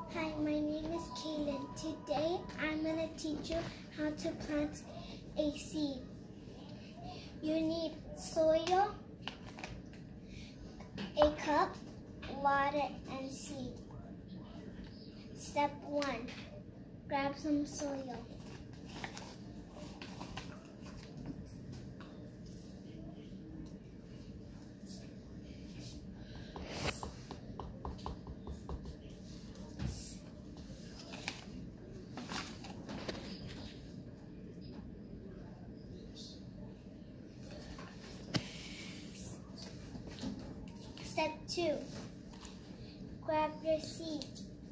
Hi, my name is Kaylin. Today I'm going to teach you how to plant a seed. You need soil, a cup, water, and seed. Step 1. Grab some soil. Step 2. Grab your seed.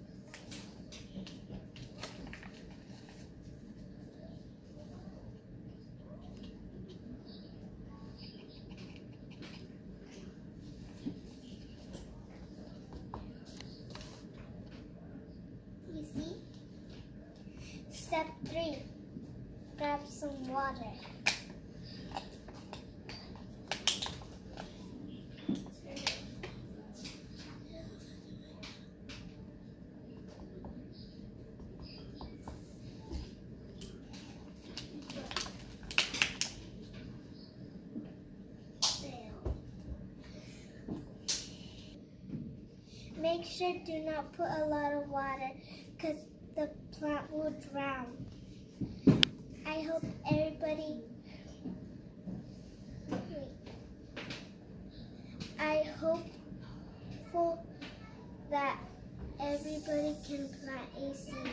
Easy. Step 3. Grab some water. Make sure do not put a lot of water because the plant will drown. I hope everybody that everybody can plant a seed.